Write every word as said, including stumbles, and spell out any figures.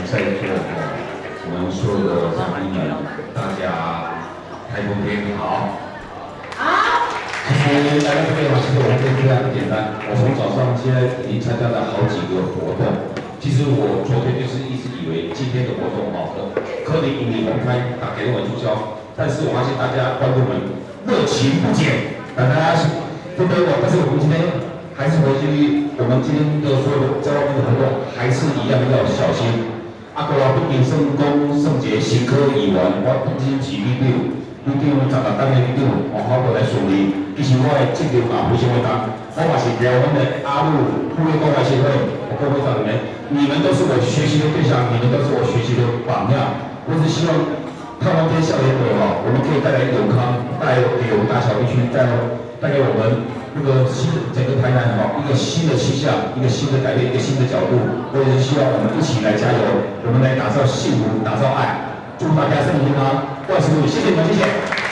在座的我们所有的嘉宾们，大家台风天好。好。其实来到这边的话，其实我们这非常简单。我从早上现在已经参加了好几个活动。其实我昨天就是一直以为今天的活动哦，可以引领红开，打给我促销。但是我发现大家观众们热情不减，大家都陪我。但是我们今天还是回去，我们今天的所有的在外面的活动还是一样要小心。啊，个话毕竟圣公圣节新科议员，我本身是里长，里长十六档的里长，我好过来顺利。其实我的责任嘛非常的大，我嘛是台湾的阿鲁妇女关怀协会，我各位长们，你们都是我学习的对象，你们都是我学习的榜样。我只希望。盼望天笑脸美哈，我们可以带来永康，带来给我们大小地区，带带给我们那个新整个台南哈一个新的气象，一个新的改变，一个新的角度。我也是希望我们一起来加油，我们来打造幸福，打造爱。祝大家身体健康，万事如意，谢谢你们，谢谢。